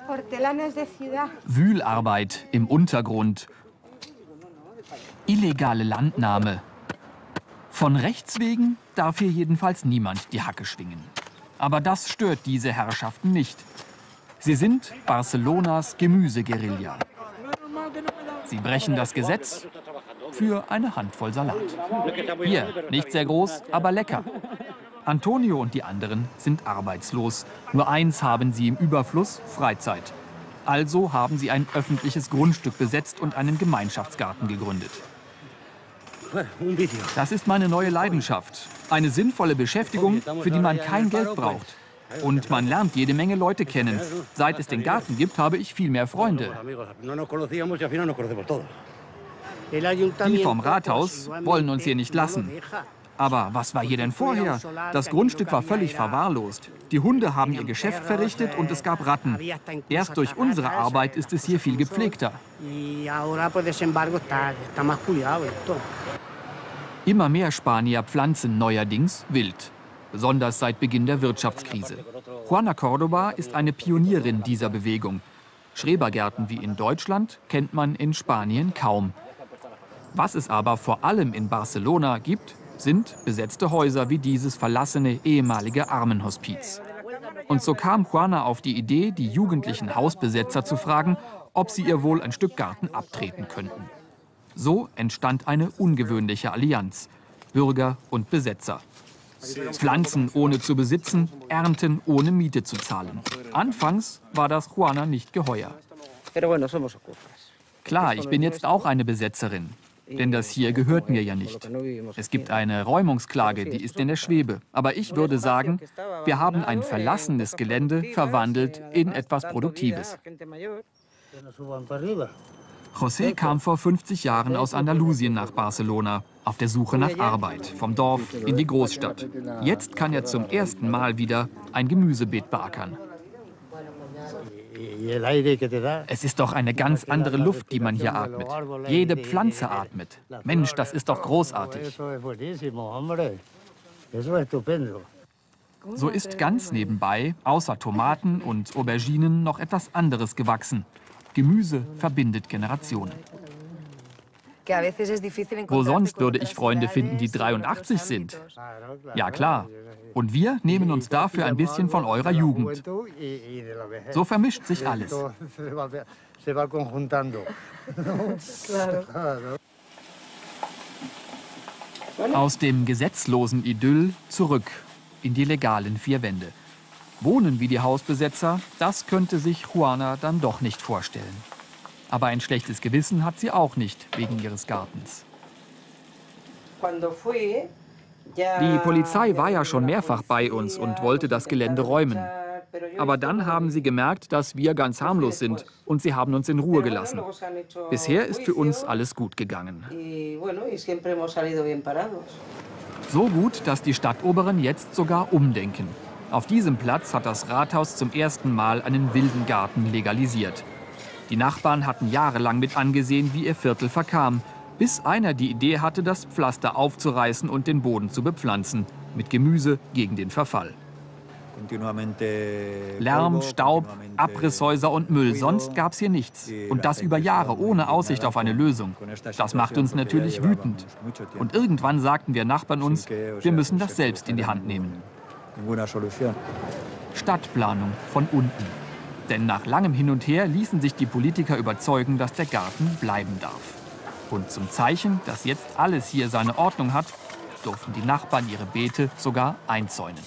Wühlarbeit im Untergrund. Illegale Landnahme. Von Rechts wegen darf hier jedenfalls niemand die Hacke schwingen. Aber das stört diese Herrschaften nicht. Sie sind Barcelonas Gemüseguerilla. Sie brechen das Gesetz für eine Handvoll Salat. Hier, nicht sehr groß, aber lecker. Antonio und die anderen sind arbeitslos. Nur eins haben sie im Überfluss: Freizeit. Also haben sie ein öffentliches Grundstück besetzt und einen Gemeinschaftsgarten gegründet. Das ist meine neue Leidenschaft. Eine sinnvolle Beschäftigung, für die man kein Geld braucht. Und man lernt jede Menge Leute kennen. Seit es den Garten gibt, habe ich viel mehr Freunde. Die vom Rathaus wollen uns hier nicht lassen. Aber was war hier denn vorher? Das Grundstück war völlig verwahrlost. Die Hunde haben ihr Geschäft verrichtet und es gab Ratten. Erst durch unsere Arbeit ist es hier viel gepflegter. Immer mehr Spanier pflanzen neuerdings wild. Besonders seit Beginn der Wirtschaftskrise. Juana Córdoba ist eine Pionierin dieser Bewegung. Schrebergärten wie in Deutschland kennt man in Spanien kaum. Was es aber vor allem in Barcelona gibt, sind besetzte Häuser wie dieses verlassene ehemalige Armenhospiz. Und so kam Juana auf die Idee, die jugendlichen Hausbesetzer zu fragen, ob sie ihr wohl ein Stück Garten abtreten könnten. So entstand eine ungewöhnliche Allianz: Bürger und Besetzer. Pflanzen ohne zu besitzen, ernten ohne Miete zu zahlen. Anfangs war das Juana nicht geheuer. Klar, ich bin jetzt auch eine Besetzerin. Denn das hier gehört mir ja nicht. Es gibt eine Räumungsklage, die ist in der Schwebe. Aber ich würde sagen, wir haben ein verlassenes Gelände verwandelt in etwas Produktives. José kam vor 50 Jahren aus Andalusien nach Barcelona, auf der Suche nach Arbeit, vom Dorf in die Großstadt. Jetzt kann er zum ersten Mal wieder ein Gemüsebeet beackern. Es ist doch eine ganz andere Luft, die man hier atmet. Jede Pflanze atmet. Mensch, das ist doch großartig. So ist ganz nebenbei, außer Tomaten und Auberginen, noch etwas anderes gewachsen. Gemüse verbindet Generationen. Wo sonst würde ich Freunde finden, die 83 sind? Ja, klar. Und wir nehmen uns dafür ein bisschen von eurer Jugend. So vermischt sich alles. Aus dem gesetzlosen Idyll zurück in die legalen vier Wände. Wohnen wie die Hausbesetzer, das könnte sich Juana dann doch nicht vorstellen. Aber ein schlechtes Gewissen hat sie auch nicht wegen ihres Gartens. Die Polizei war ja schon mehrfach bei uns und wollte das Gelände räumen. Aber dann haben sie gemerkt, dass wir ganz harmlos sind und sie haben uns in Ruhe gelassen. Bisher ist für uns alles gut gegangen. So gut, dass die Stadtoberen jetzt sogar umdenken. Auf diesem Platz hat das Rathaus zum ersten Mal einen wilden Garten legalisiert. Die Nachbarn hatten jahrelang mit angesehen, wie ihr Viertel verkam, bis einer die Idee hatte, das Pflaster aufzureißen und den Boden zu bepflanzen, mit Gemüse gegen den Verfall. Lärm, Staub, Abrisshäuser und Müll, sonst gab es hier nichts. Und das über Jahre, ohne Aussicht auf eine Lösung. Das macht uns natürlich wütend. Und irgendwann sagten wir Nachbarn uns, wir müssen das selbst in die Hand nehmen. Stadtplanung von unten. Denn nach langem Hin und Her ließen sich die Politiker überzeugen, dass der Garten bleiben darf. Und zum Zeichen, dass jetzt alles hier seine Ordnung hat, durften die Nachbarn ihre Beete sogar einzäunen.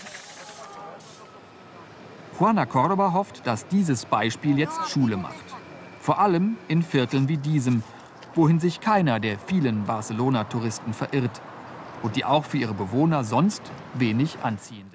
Juana Córdoba hofft, dass dieses Beispiel jetzt Schule macht. Vor allem in Vierteln wie diesem, wohin sich keiner der vielen Barcelona-Touristen verirrt und die auch für ihre Bewohner sonst wenig anziehen.